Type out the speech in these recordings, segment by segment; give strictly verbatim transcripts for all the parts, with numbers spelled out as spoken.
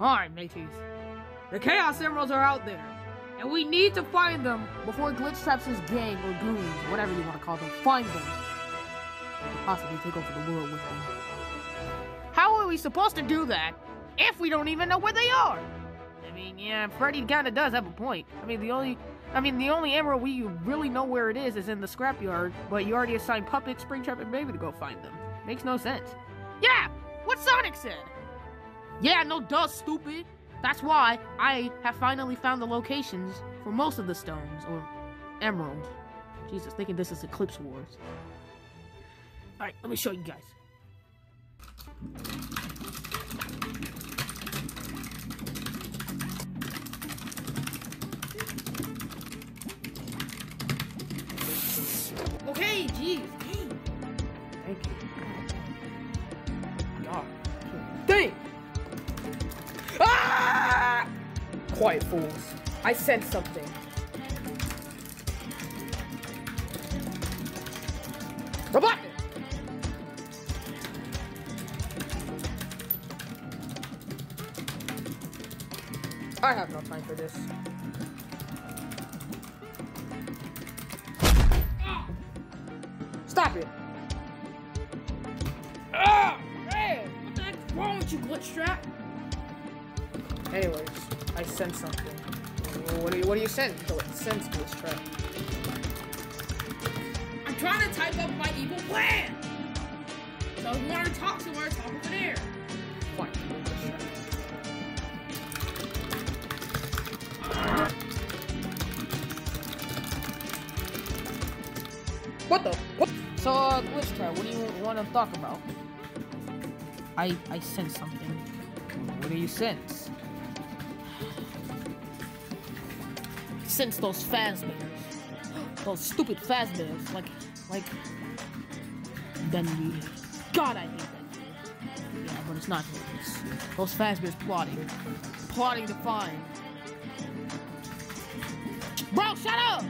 Alright, mateys. The Chaos Emeralds are out there, and we need to find them before Glitchtrap's gang or goons, whatever you want to call them, find them. They could possibly take over the world with them. How are we supposed to do that if we don't even know where they are? I mean, yeah, Freddy kinda does have a point. I mean, the only... I mean, the only emerald we really know where it is is in the scrapyard, but you already assigned Puppet, Springtrap, and Baby to go find them. Makes no sense. Yeah! What Sonic said! Yeah, no duh, stupid! That's why I have finally found the locations for most of the stones, or emeralds. Jesus, thinking this is Eclipse Wars. Alright, let me show you guys. Okay, geez. Thank you. God. Dang! Ah! Quiet fools. I sense something. Robot! I have no time for this. Stop it! Ah! Man! What the heck's wrong with you, Glitchtrap? Anyways, I sense something. What do you what do you sense? Sense Glitchtrap. I'm trying to type up my evil plan! So if you want to talk somewhere, talk over there. Fine, Glitchtrap. What the? What? So, uh, Glitchtrap, what do you want to talk about? I I sense something. What do you sense? Sense those Fazbears. Those stupid Fazbears. Like, like... Bendy. God, I hate that. Yeah, but it's not this. Those Fazbears plotting. Plotting to find. Bro, shut up!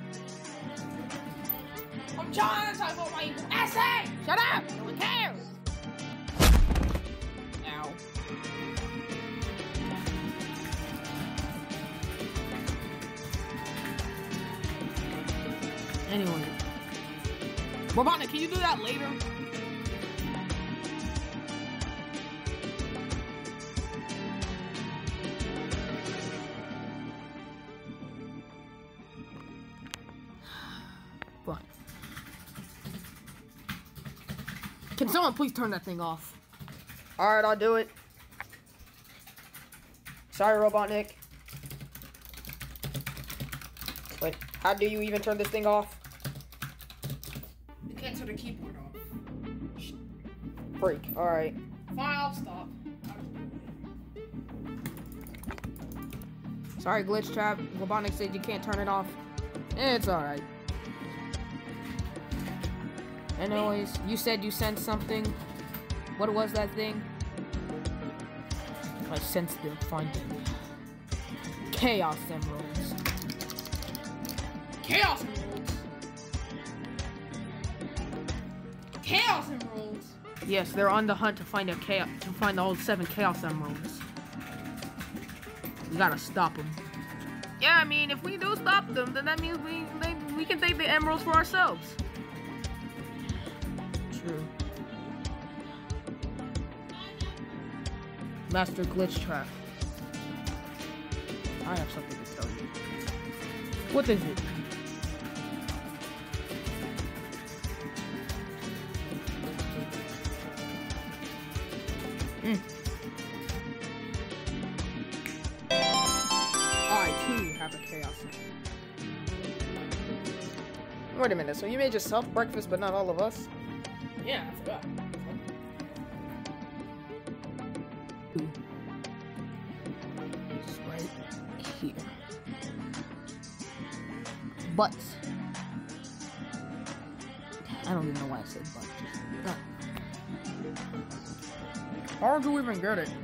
I'm trying to talk about my evil essay! Shut up! No one cares! Ow. Anyway. Robotnik, can you do that later? Fine. Can someone please turn that thing off? Alright, I'll do it. Sorry, Robotnik. Wait, how do you even turn this thing off? You can't turn the keyboard off. Freak, alright. Fine, I'll stop. Sorry, Glitchtrap. Robotnik said you can't turn it off. It's alright. Anyways, you said you sensed something. What was that thing? I sensed the finding. Chaos Emeralds. Chaos Emeralds? Chaos Emeralds? Yes, they're on the hunt to find a chaos to find all seven Chaos Emeralds. We gotta stop them. Yeah, I mean, if we do stop them, then that means we they, we can take the emeralds for ourselves. True. Master Glitchtrap. I have something to tell you. What is it? Mm. I too have a chaos. Wait a minute, so you made yourself breakfast but not all of us? Yeah, I forgot. It's right here. But I don't even know why I said but. No. How would you even get it?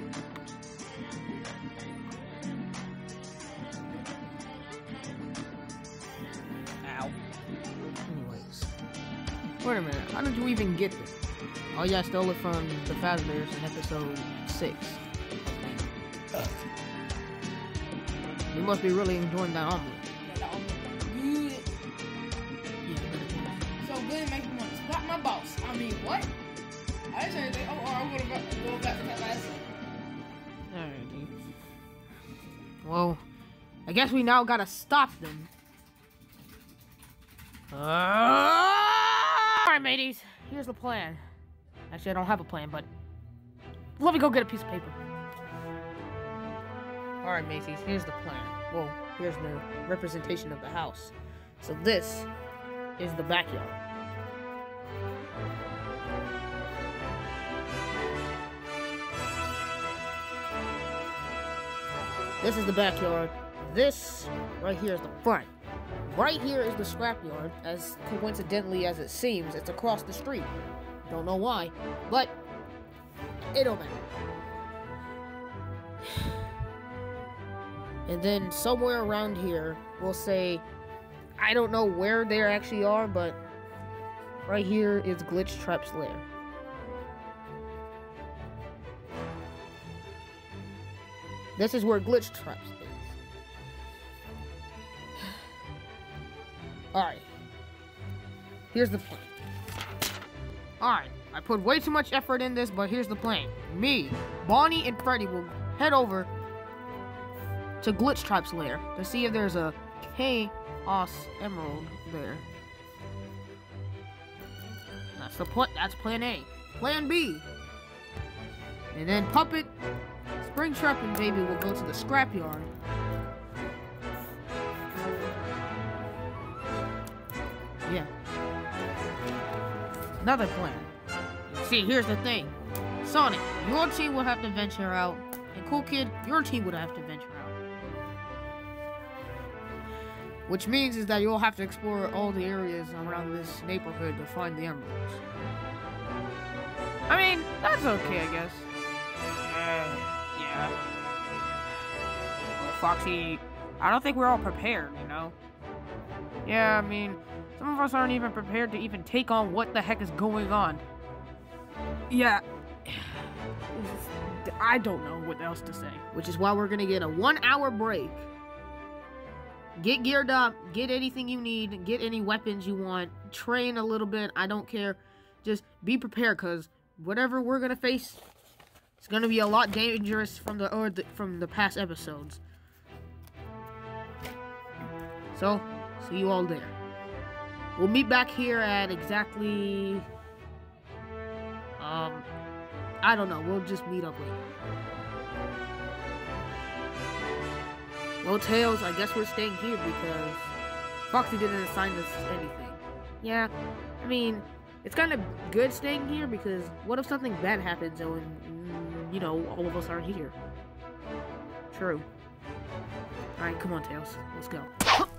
Ow. Anyways. Wait a minute, how did you even get this? Oh yeah, I stole it from the Fazbears in episode six. You must be really enjoying that omelet. Yeah, that omelet good. Yeah, I bet it is. So good it makes me want to slap my boss. I mean, what? I didn't say anything. Oh, I'm gonna go back to that last thing. Alrighty. Well, I guess we now gotta stop them. Uh... Alright, mateys. Here's the plan. Actually, I don't have a plan, but let me go get a piece of paper. Alright, mateys. Here's the plan. Well, here's the representation of the house. So this is the backyard. This is the backyard. This right here is the front. Right here is the scrapyard. As coincidentally as it seems, it's across the street. Don't know why, but it don't matter. And then somewhere around here, we'll say, I don't know where they actually are, but right here is Glitchtrap's lair. This is where Glitchtrap is. Alright. Here's the plan. Alright. I put way too much effort in this, but here's the plan. Me, Bonnie, and Freddy will head over to Glitchtrap's lair to see if there's a Chaos Emerald there. That's the pl- that's plan A. Plan B. And then Puppet, Springtrap, and Baby will go to the scrapyard. Yeah. Another plan. See, here's the thing. Sonic, your team will have to venture out. And Cool Kid, your team would have to venture out. Which means is that you'll have to explore all the areas around this neighborhood to find the emeralds. I mean, that's okay, I guess. Uh, yeah. Well, Foxy, I don't think we're all prepared, you know? Yeah, I mean, some of us aren't even prepared to even take on what the heck is going on. Yeah. I don't know what else to say. Which is why we're gonna get a one hour break. Get geared up, get anything you need, get any weapons you want, train a little bit, I don't care. Just be prepared, because whatever we're gonna face, it's gonna be a lot dangerous from the, or the from the past episodes. So, see you all there. We'll meet back here at exactly... Um, I don't know. We'll just meet up later. Well, Tails, I guess we're staying here because Foxy didn't assign us anything. Yeah, I mean, it's kind of good staying here because what if something bad happens and, mm, you know, all of us aren't here? True. Alright, come on, Tails. Let's go.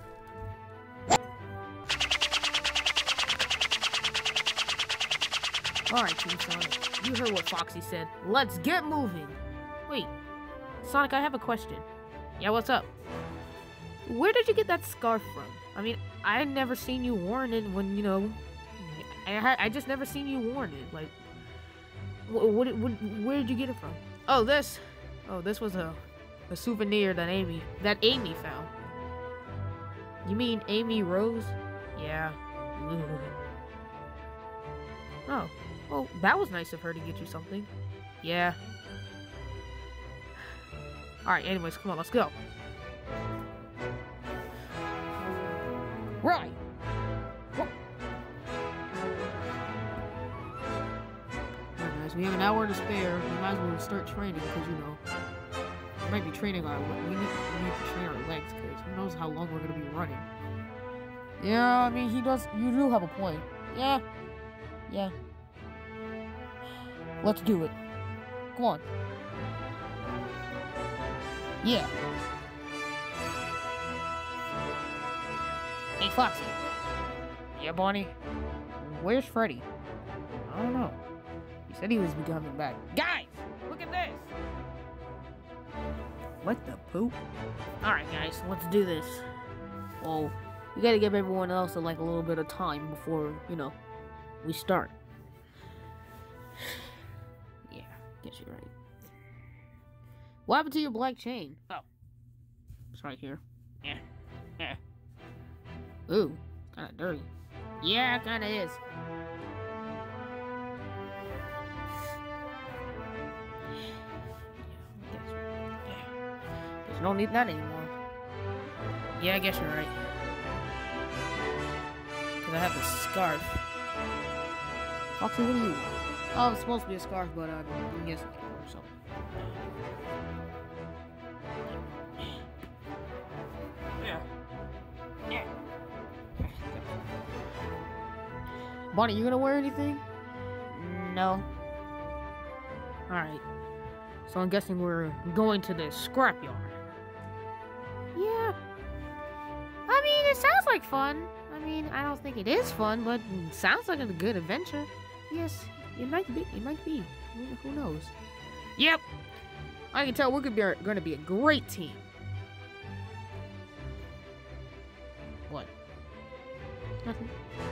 Alright, Team Sonic. You heard what Foxy said. Let's get moving! Wait, Sonic, I have a question. Yeah, what's up? Where did you get that scarf from? I mean, I had never seen you worn it when, you know... I had, I just never seen you worn it. Like, what, what, what, where did you get it from? Oh, this! Oh, this was a, a souvenir that Amy, that Amy found. You mean Amy Rose? Yeah. Ugh. Oh. Well, that was nice of her to get you something. Yeah. Alright, anyways, come on, let's go. Right. Whoa. Alright, guys, we have an hour to spare. We might as well start training, because, you know, we might be training our... We need, we need to train our legs, because who knows how long we're going to be running. Yeah, I mean, he does... You do have a point. Yeah. Yeah. Let's do it. Come on. Yeah. Hey, Foxy. Yeah, Bonnie? Where's Freddy? I don't know. He said he was coming back. Guys! Look at this! What the poop? Alright, guys. Let's do this. Well, we gotta give everyone else like a little bit of time before, you know, we start. Get you right. What happened to your black chain? Oh. It's right here. Yeah. Yeah. Ooh. Kinda dirty. Yeah, it kinda is. Guess don't need that anymore. Yeah, I guess you're right. Because I have this scarf. Foxy, what do you want? Oh, it's supposed to be a scarf, but uh, I guess it can't work, so. Yeah. Yeah. Bonnie, you gonna wear anything? No. Alright. So I'm guessing we're going to the scrapyard. Yeah. I mean, it sounds like fun. I mean, I don't think it is fun, but it sounds like a good adventure. Yes, it might be. It might be. Who knows? Yep. I can tell we're gonna be, going to be a great team. What? Nothing.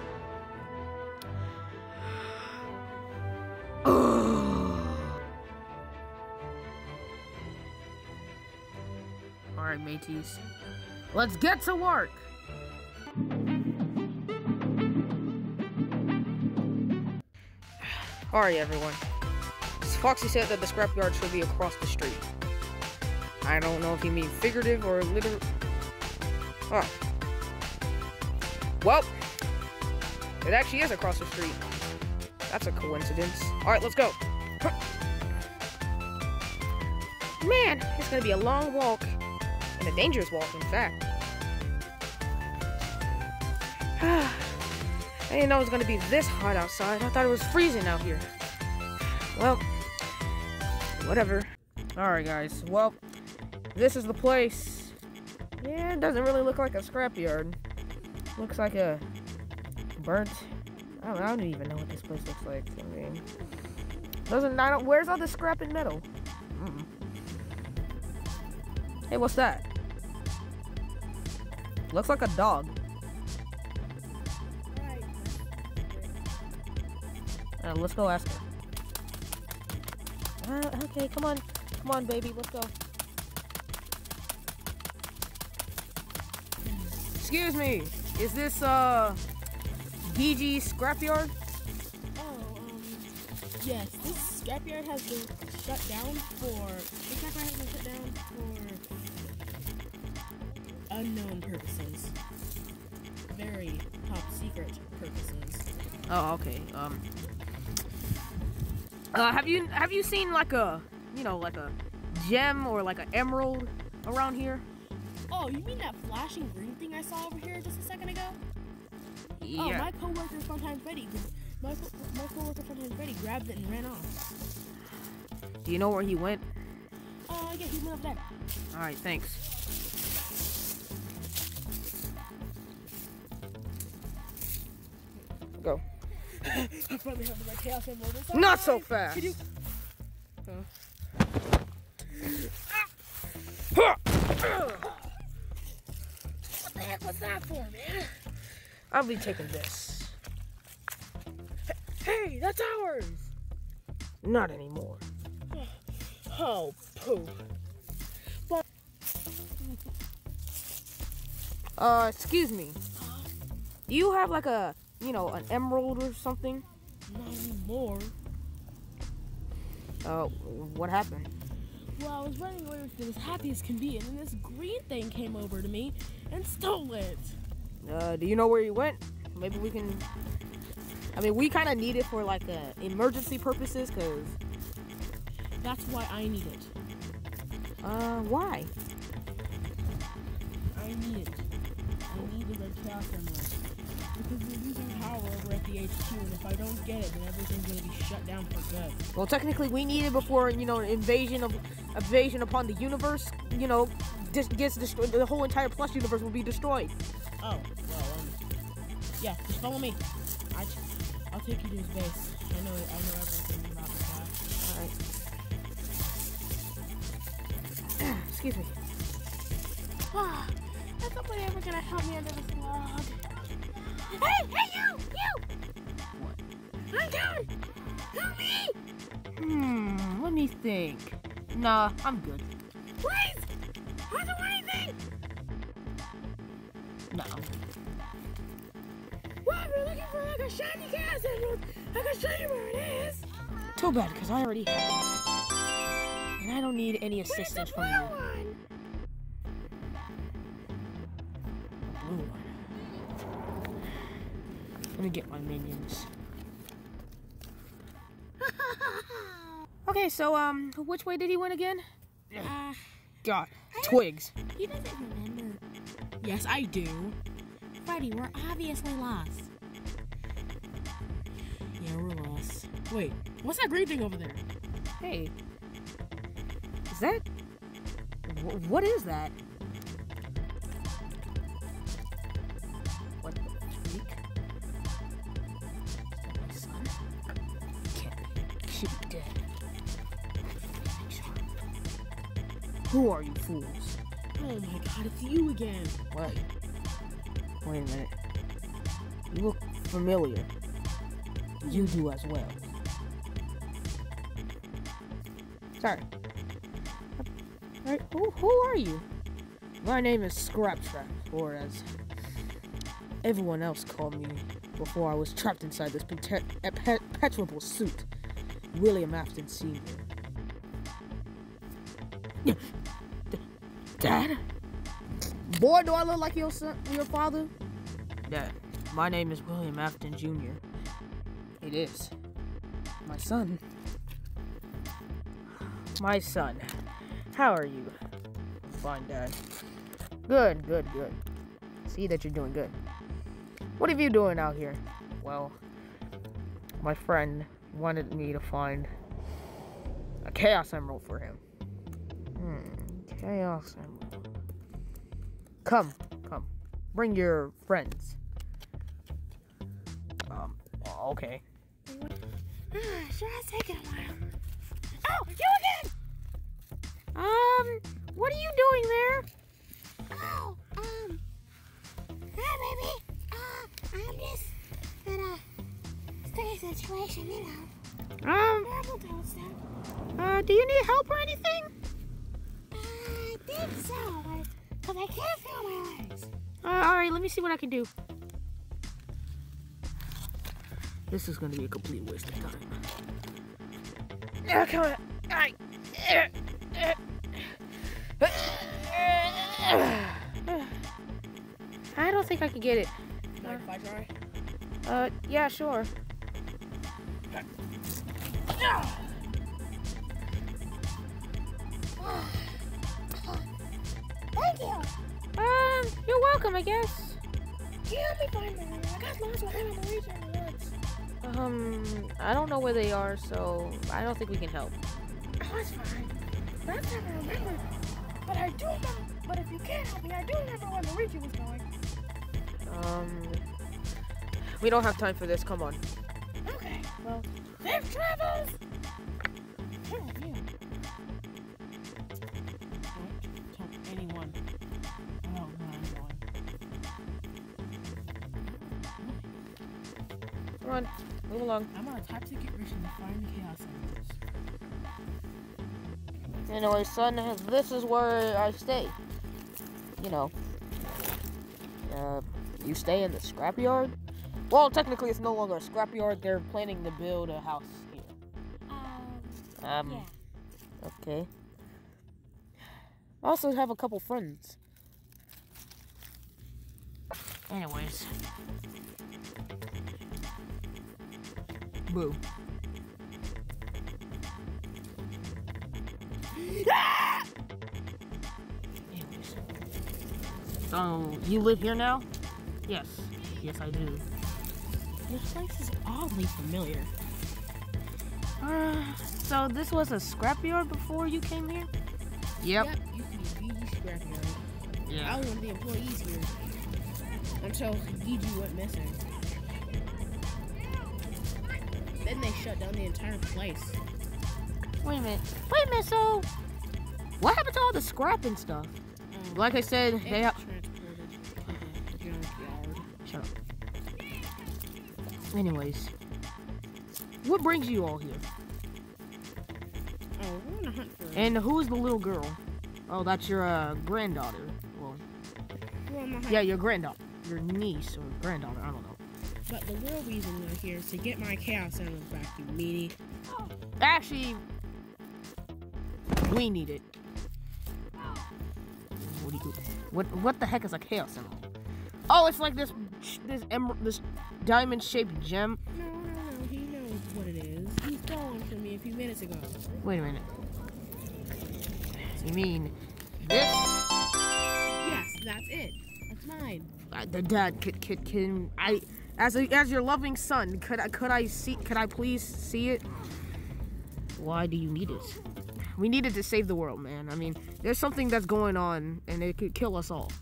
Alright, mateys. Let's get to work! Alright, everyone. Foxy said that the scrapyard should be across the street. I don't know if you mean figurative or literal. Oh. Well, it actually is across the street. That's a coincidence. Alright, let's go. Man, it's gonna be a long walk. And a dangerous walk, in fact. I didn't know it was gonna be this hot outside. I thought it was freezing out here. Well, whatever. Alright, guys. Well, this is the place. Yeah, it doesn't really look like a scrapyard. Looks like a burnt. I don't, I don't even know what this place looks like. I mean, doesn't. I don't. Where's all the scrap and metal? Mm-mm. Hey, what's that? Looks like a dog. Uh, let's go ask her. Uh, okay, come on. Come on, baby. Let's go. Excuse me. Is this, uh, D G's scrapyard? Oh, um, yes. This scrapyard has been shut down for... This scrapyard has been shut down for... unknown purposes. Very top secret purposes. Oh, okay. Um... Uh, have you have you seen like a, you know, like a gem or like an emerald around here? Oh, you mean that flashing green thing I saw over here just a second ago? Yeah. Oh, my coworker Funtime Freddy, my co my coworker Funtime Freddy grabbed it and ran off. Do you know where he went? Uh, yeah, he went up there. All right, thanks. Go. I probably have the right chaos emerald. Not so fast. Could you... What the heck was that for, man? I'll be taking this. Hey, that's ours. Not anymore. Oh, poop. But... Uh, excuse me. Do you have like a, you know, an emerald or something? Not anymore. Uh, what happened? Well, I was running away with it as happy as can be, and then this green thing came over to me and stole it. Uh, do you know where he went? Maybe we can... I mean, we kind of need it for, like, uh, emergency purposes, because... That's why I need it. Uh, why? I need it. I need the red chaos emerald. Because we're losing power over at the H Q, and if I don't get it, then everything's going to be shut down for good. Well, technically, we need it before, you know, an invasion of... Invasion upon the universe, you know, just gets destroyed. The whole entire Plus universe will be destroyed. Oh, well, um... Yeah, just follow me. I, I'll take you to his base. I know, I know everything about the guy. Alright. Excuse me. Ah, is somebody ever gonna help me under this log? Hey, hey, you! You! What? I'm down! Help me! Hmm, let me think. Nah, I'm good. Please! I'll do anything! No. Well, if you're looking for like a shiny Chaos Emerald, I can show you where it is. Too bad, because I already have it. And I don't need any assistance from you. One. Blue one. Let me get my minions. Okay, so, um, which way did he win again? Uh, God, Twigs. he doesn't remember. Yes, I do. Freddy, we're obviously lost. Yeah, we're lost. Wait, what's that green thing over there? Hey. Is that... Wh what is that? What the freak? My son? Can't be. Should be dead. Who are you fools? Oh my god, it's you again. What? Wait a minute. You look familiar. You do as well. Sorry. Alright, who, who are you? My name is Scraptrap, or as everyone else called me before I was trapped inside this perpetual suit, William Afton Senior Dad? Boy, do I look like your son, your father? Dad, my name is William Afton Junior It is. My son. My son. How are you? Fine, Dad. Good, good, good. See that you're doing good. What have you doing out here? Well, my friend wanted me to find a Chaos Emerald for him. Hmm, Chaos Emerald. Come, come. Bring your friends. Um, okay. Sure has taken a while. Oh, you again! Um, what are you doing there? Oh, um, hi, baby. Uh, I'm just in a sticky situation, you know. Um, Terrible toad stuff. uh, do you need help or anything? I think so, but because I can't feel my legs. Uh, alright, let me see what I can do. This is gonna be a complete waste of time. Oh, come on. Alright. I don't think I can get it. Mind if I try? Uh, yeah, sure. Thank you. Um, you're welcome, I guess. Can you help me find them? I got lost with him in the region in the woods. Um, I don't know where they are, so I don't think we can help. Oh, that's fine. That's never remembered. But I do know. But if you can't help me, I do remember where the region was going. Um, we don't have time for this. Come on. Okay. Well, safe travels. Oh, yeah. Don't tell anyone. Oh, no, I'm going. Come on, move along. I'm on a top secret mission to find the Chaos Emeralds. Anyway, son, this is where I stay. You know, uh, you stay in the scrapyard? Well, technically it's no longer a scrapyard. They're planning to build a house here. Um, Um, yeah. okay. I also have a couple friends. Anyways. Boo. Anyways. So, you live here now? Yes. Yes, I do. This place is oddly familiar. Uh, so this was a scrapyard before you came here? Yep. Yep, used to be Gigi's scrapyard. Yeah. I was one of the employees here. Until Gigi went missing. Then they shut down the entire place. Wait a minute. Wait a minute, so what happened to all the scrap and stuff? Um, Like I said, it they got have... transported to the junkyard. Shut up. Anyways. What brings you all here? Oh, we're on a hunt for And who's the little girl? Oh, that's your uh, granddaughter. Well, Well, I'm not yeah, your granddaughter. Your niece or granddaughter, I don't know. But the real reason we're here is to get my Chaos Emeralds back, you meanie. Actually, we need it. What do you? What? What the heck is a Chaos Emerald? Oh, it's like this, this emerald, this diamond-shaped gem. No, no, no. He knows what it is. He stole one from me a few minutes ago. Wait a minute. You mean this? Yes, that's it. That's mine. Uh, the dad, can, can, can I, as a, as your loving son, could I, could I see? Could I please see it? Why do you need it? We need it to save the world, man. I mean, there's something that's going on, and it could kill us all.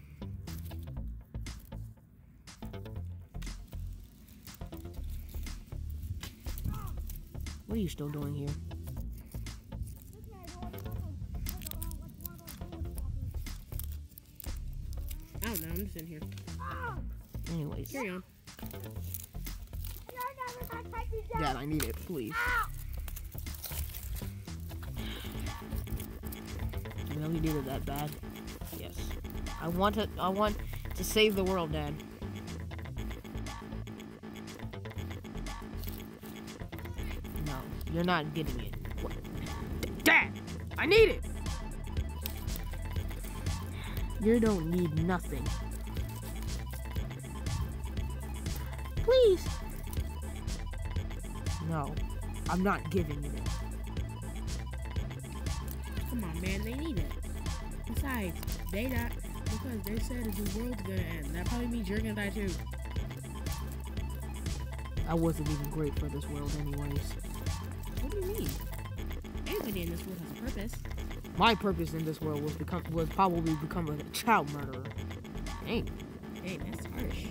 What are you still doing here? I don't know. I'm just in here. Anyways. Carry on. Dad, I need it, please. You really need it that bad? Yes. I want it. I want to save the world, Dad. No, you're not getting it. What? Dad, I need it. You don't need nothing. Please. No, I'm not giving you it. Come on, man. They need it. Besides, they not because they said the world's gonna end. That probably means you're gonna die too. I wasn't even great for this world anyways. What do you mean? Everybody in this world has a purpose. My purpose in this world was become was probably become a child murderer. Dang. Hey, that's harsh.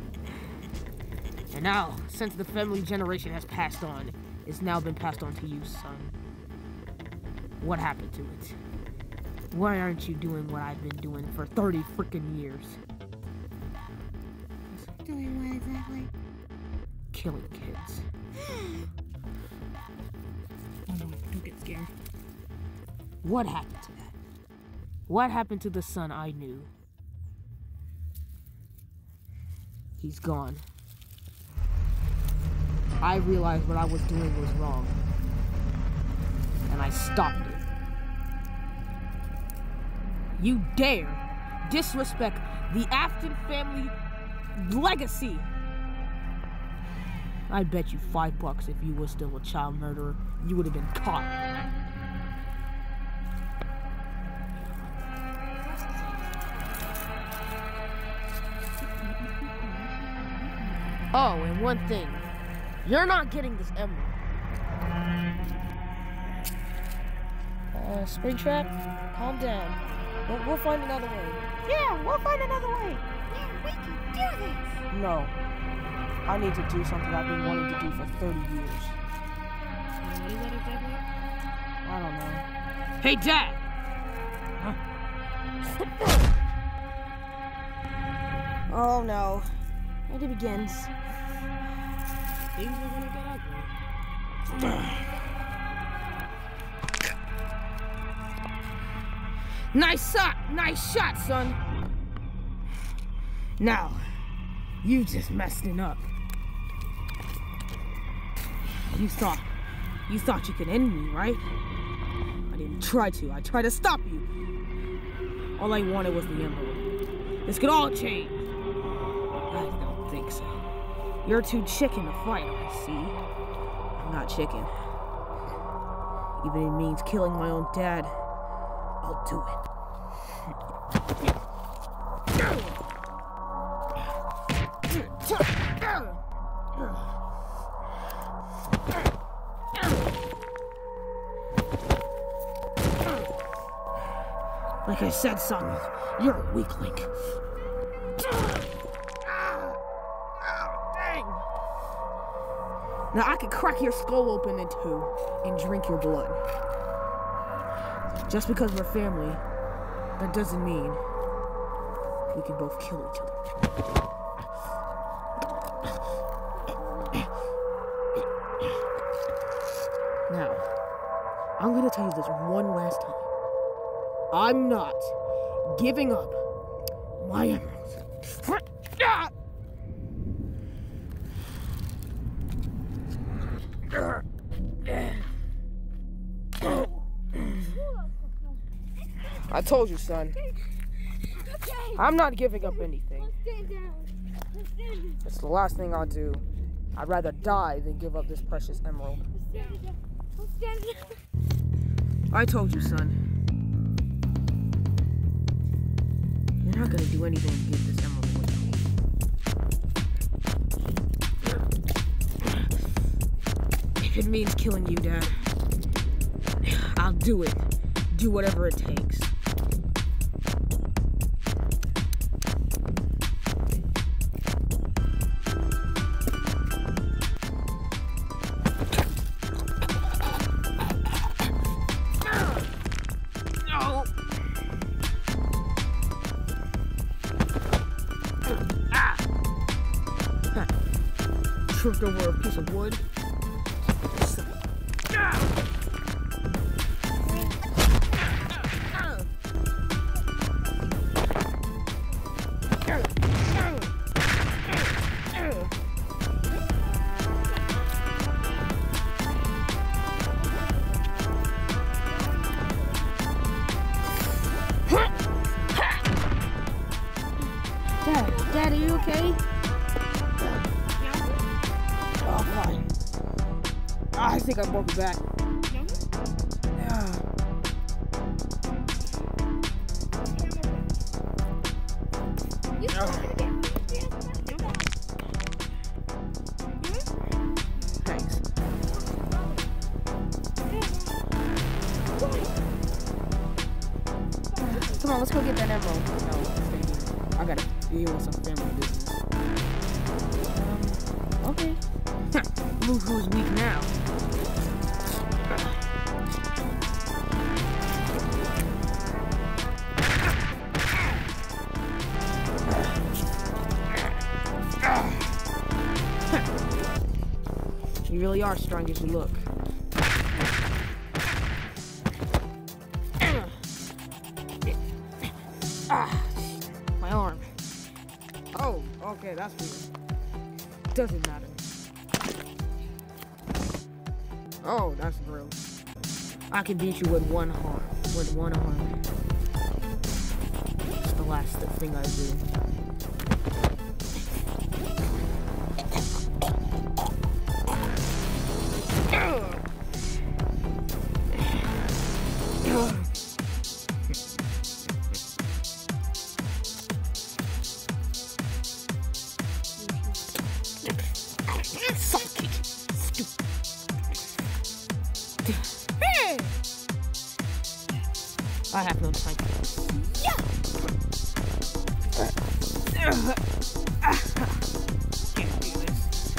And now, since the family generation has passed on, it's now been passed on to you, son. What happened to it? Why aren't you doing what I've been doing for thirty freaking years? Doing what exactly? Killing kids. Oh no, don't get scared. What happened to that? What happened to the son I knew? He's gone. I realized what I was doing was wrong. And I stopped it. You dare disrespect the Afton family legacy. I bet you five bucks if you were still a child murderer, you would have been caught. Oh, and one thing. You're not getting this emerald. Uh, Springtrap, calm down. We'll, we'll find another way. Yeah, we'll find another way. Yeah, we can do this. No. I need to do something I've been wanting to do for thirty years. What is that exactly? I don't know. Hey, Dad! Huh? Oh, no. And it begins. Things are gonna get ugly. Nice shot! Nice shot, son! Now, you just messed it up. You thought, you thought you could end me, right? I didn't try to. I tried to stop you. All I wanted was the emerald. This could all change. I don't think so. You're too chicken to fight, I see. I'm not chicken. Even if it means killing my own dad, I'll do it. Like I said, son, you're a weakling. Now I could crack your skull open in two and drink your blood. Just because we're family, that doesn't mean we can both kill each other. Now, I'm gonna tell you this one last time. I'm not giving up my emeralds. I told you, son. I'm not giving up anything. It's the last thing I'll do. I'd rather die than give up this precious emerald. I told you, son. You're not gonna do anything to get this emerald away. If it means killing you, Dad, I'll do it. Do whatever it takes. Tripped over a piece of wood. Dad, Dad, are you okay? Oh, fine. I think I broke your back. Yeah. Thanks. Come on, let's go get that emerald. No, stay here. I gotta deal with some family business. Um, okay. Look who's weak now. You really are strong as you look. Ah, my arm. Oh, okay, that's weird. Doesn't matter. Oh, that's gross. I can beat you with one arm. With one arm. It's the last thing I do. I have no time for this. Yeah. Can't do this.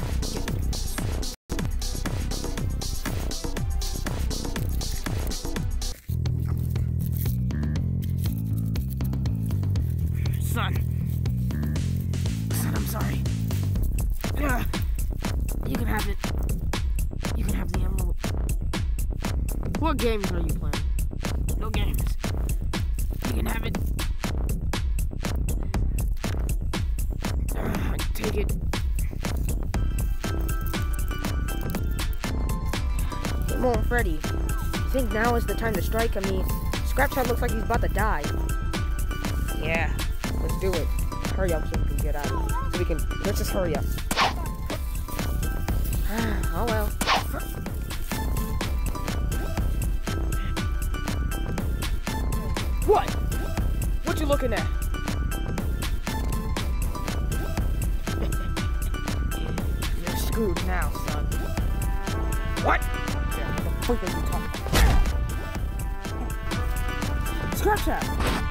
Son. Son, I'm sorry. You can have it. You can have the emerald. What games are you playing? No games. You can have it. Uh, take it. Come on, Freddy. I think now is the time to strike. I mean, Scrapchat looks like he's about to die. Yeah, let's do it. Hurry up so we can get out. So we can. Let's just hurry up. Oh well. What? What you looking at? You're screwed now, son. What? Yeah, what the fuck are you talking about? Scrapchat!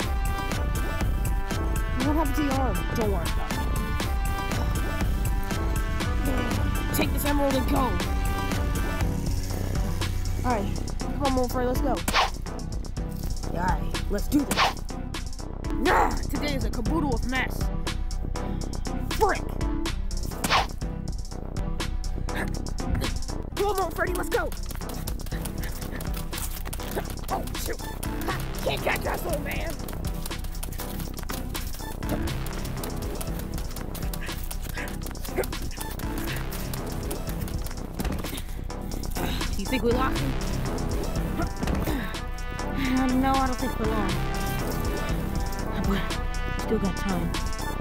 What happened to your arm? Don't worry about it. Take this emerald and go. Alright, come on, Moonfrey, let's go. Alright, let's do this. Nah, today is a caboodle of mess. Frick! Come on, Freddy, let's go. Oh, shoot. Ha, can't catch us, old man. You think we lost him? Uh, no, I don't think for long. But still got time.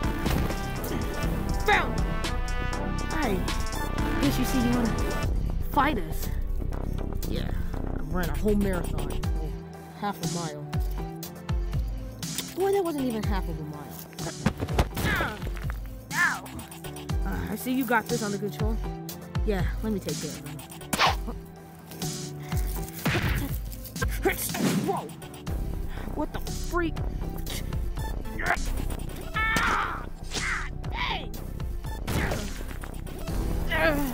Found him. Hey, guess you see you wanna fight us? Yeah, I ran a whole marathon. Oh, half a mile. Boy, that wasn't even half of a mile. Ow! Uh, I see you got this under control. Yeah, let me take care of him. Whoa! What the freak? Ah! God dang! Ah,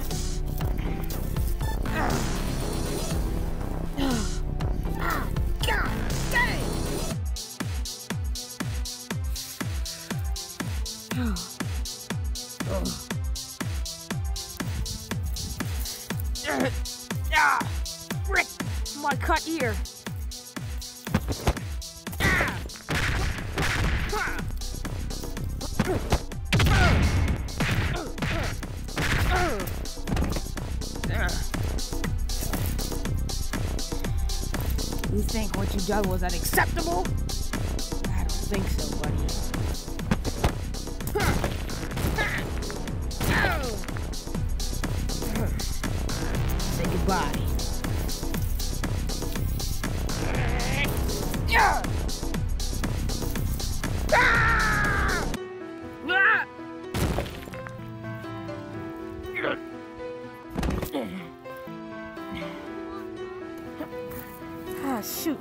God dang! Ah! Frick! My cut ear. You think what you done was unacceptable? I don't think so, buddy. Say goodbye. Ah, shoot.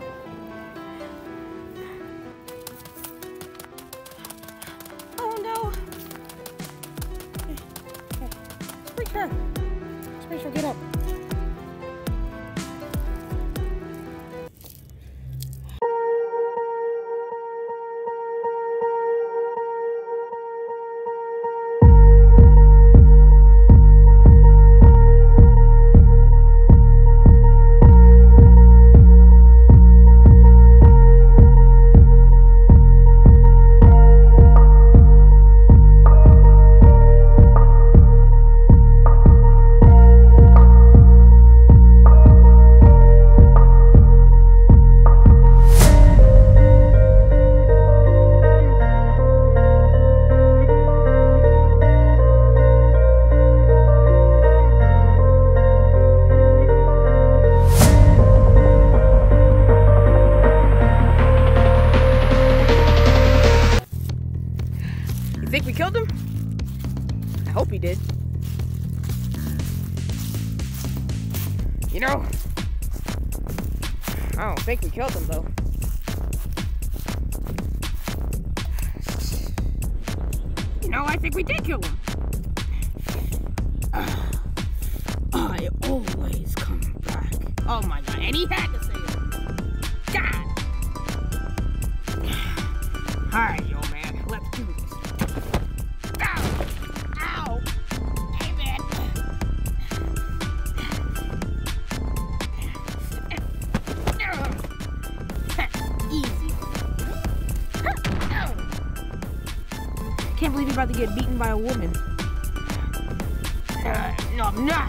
Oh no. Springtrap. Springtrap, get up. You think we killed him? I hope he did. You know, I don't think we killed him though. You know, I think we did kill him. Uh, I always come back. Oh my god, and he had to say it. God! Alright, yo man, let's do this. Ow! Ow! Hey man! Easy. Can't believe you're about to get beaten by a woman. Uh, no, I'm not.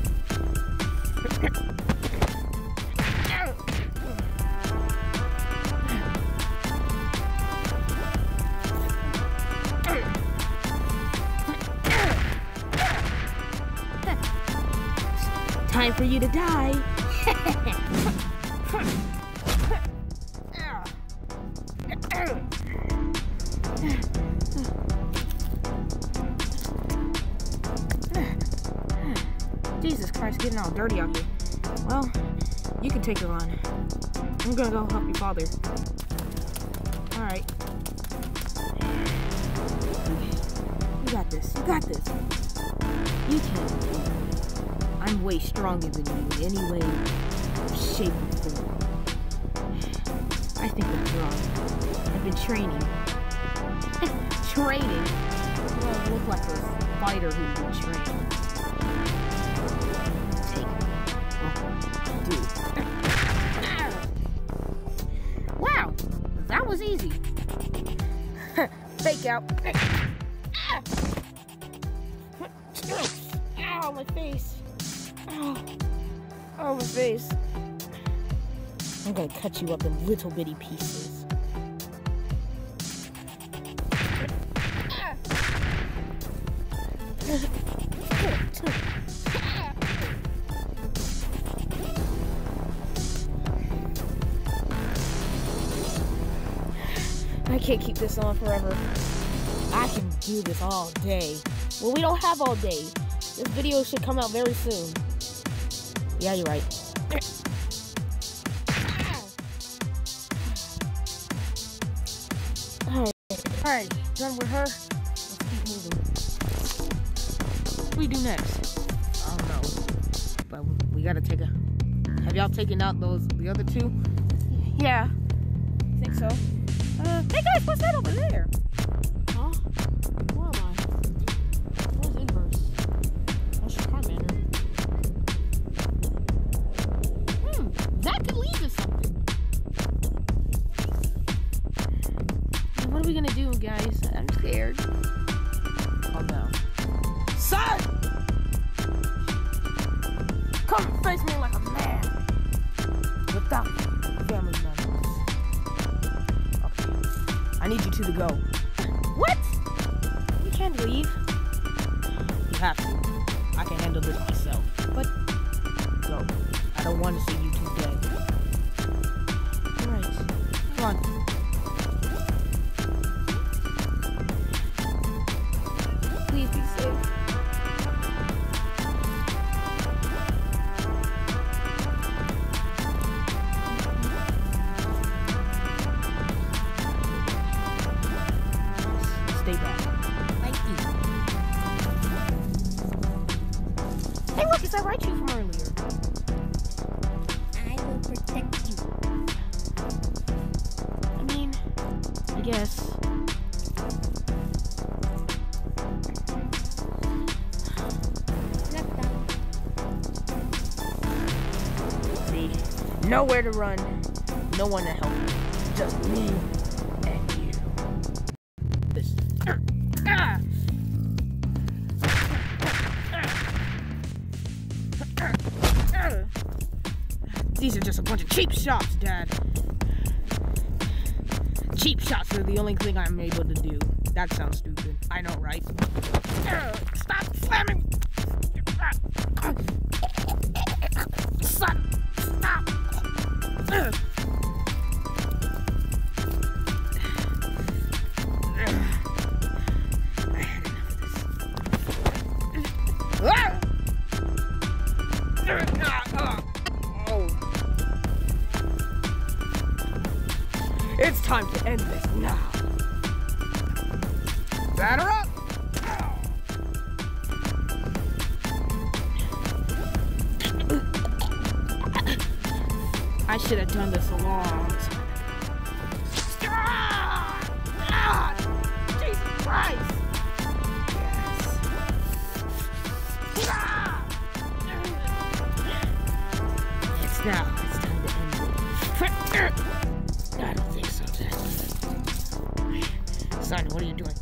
Time for you to die. Jesus Christ, getting all dirty out here. Well, you can take her on. I'm gonna go help your father. Alright. You got this. You got this. You can. I'm way stronger than you in any way, shape, or form. I think that's wrong. I've been training. Training? Well, I look like a fighter who's been trained. Take it. Oh, dude. out. Ow, my face. Oh, oh, my face. I'm gonna cut you up in little bitty pieces. I can't keep this on forever. I can do this all day. Well, we don't have all day. This video should come out very soon. Yeah, you're right. Alright, alright, done with her. Let's keep moving. What do we do next? I don't know. But we gotta take a... Have y'all taken out those, the other two? Yeah. I think so. Uh, hey guys, what's that over there? Huh? Where am I? Where's Inverse? That's Charmander. Hmm, that could lead to something. What are we gonna do, guys? I'm scared. Oh no. Son! Come face me like a man. Without family members. I need you two to go. What? You can't leave. You have to. I can handle this myself. But go. I don't want to see you two dead. Alright. Come on. Please be safe. Stay back. Thank you. Hey, look, it's that right shoe from earlier. I will protect you. I mean, I guess. Not done. See, nowhere to run, no one to help me. Just me and you. This. Ah! These are just a bunch of cheap shots, Dad. Cheap shots are the only thing I'm able to do. That sounds stupid. I know, right? Stop slamming! Son! Stop! I had enough of this. Oh. It's time to end this now. Batter up! I should have done this a long time. Ah! Ah! Jesus Christ! Yes. Ah! It's now. It's time to end it. I don't think so, Dad. Son, what are you doing?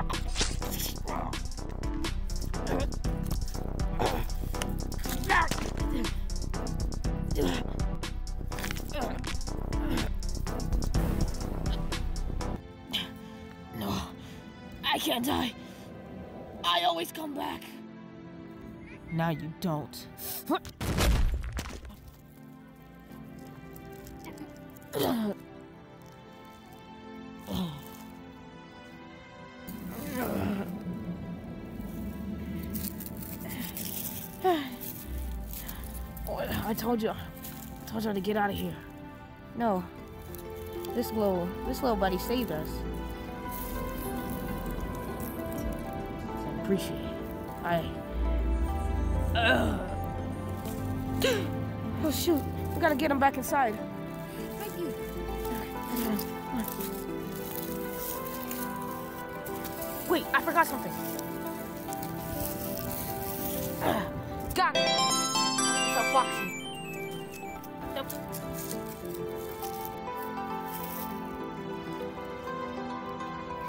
No, I can't die. I always come back. Now you don't. I told you, I told you to get out of here. No, this little, this little buddy saved us. I appreciate it. I. Uh, oh shoot! We gotta get him back inside. Thank you. Wait, I forgot something. Uh, got it. It's a Foxy. Nope.